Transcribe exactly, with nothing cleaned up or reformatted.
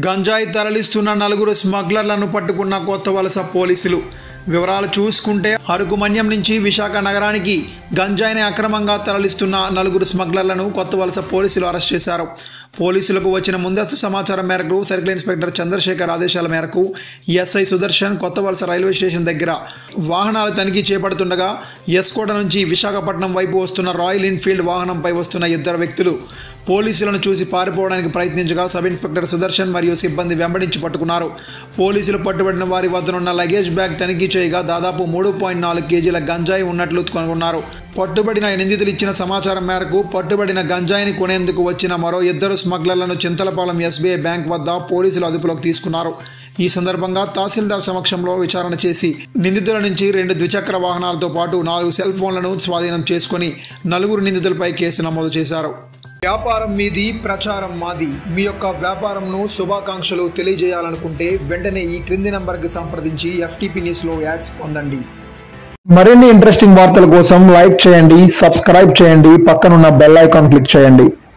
గంజాయి తరలిస్తున్న నలుగురు స్మగ్లర్లను పట్టుకున్న కొత్తవలస పోలీసులు. వివరాలు చూసుకుంటే అరకుమన్యం నుంచి విశాఖ నగరానికి గంజాయిని అక్రమంగా తరలిస్తున్న నలుగురు స్మగ్లర్లను కొత్తవలస పోలీసులు అరెస్ట్ చేశారు. పోలీసులకు వచ్చిన ముందస్తు సమాచారం మేరకు సర్కిల్ ఇన్స్పెక్టర్ చంద్రశేఖర్ ఆదేశాల మేరకు SI Sudarshan Kothavalasa railway station దగ్గర వాహనాలు తనిఖీ చేపడుతుండగా ఎస్కోట నుంచి విశాఖపట్నం వైపు వస్తున్న రాయల్ ఎన్ఫీల్డ్ వాహనంపై వస్తున్న ఇద్దరు వ్యక్తులు పోలీసులను చూసి పారిపోవడానికి ప్రయత్నించగా సబ్ ఇన్స్పెక్టర్ సుదర్శన్ మరియు సిబ్బంది వెంబడించి పట్టుకున్నారు. పోలీసులు పట్టుబడిన వారి వద్దనున్న లగేజ్ బ్యాగ్ తనిఖీ చేయగా దాదాపు మూడు పాయింట్ నాలుగు కేజీల గంజాయి ఉన్నట్లు కనుగొన్నారు. పట్టుబడిన నిందితులు ఇచ్చిన సమాచారం మేరకు పట్టుబడిన గంజాయిని కొనేందుకు వచ్చిన మరో ఇద్దరు స్మగ్లర్లను చింతలపాలెం ఎస్బీఐ బ్యాంక్ వద్ద పోలీసులు అదుపులోకి తీసుకున్నారు. ఈ సందర్భంగా తహసీల్దార్ సమక్షంలో విచారణ చేసి నిందితుల నుంచి రెండు ద్విచక్ర వాహనాలతో పాటు నాలుగు సెల్ ఫోన్లను స్వాధీనం చేసుకుని నలుగురు నిందితులపై కేసు నమోదు చేశారు. వ్యాపారం మీది, ప్రచారం మాది. మీ యొక్క వ్యాపారంను శుభాకాంక్షలు తెలియజేయాలనుకుంటే వెంటనే ఈ క్రింది నంబర్కి సంప్రదించి ఎఫ్టీపీ న్యూస్లో యాడ్స్ పొందండి. మరిన్ని ఇంట్రెస్టింగ్ వార్తల కోసం లైక్ చేయండి, సబ్స్క్రైబ్ చేయండి, పక్కనున్న బెల్ ఐకాన్ క్లిక్ చేయండి.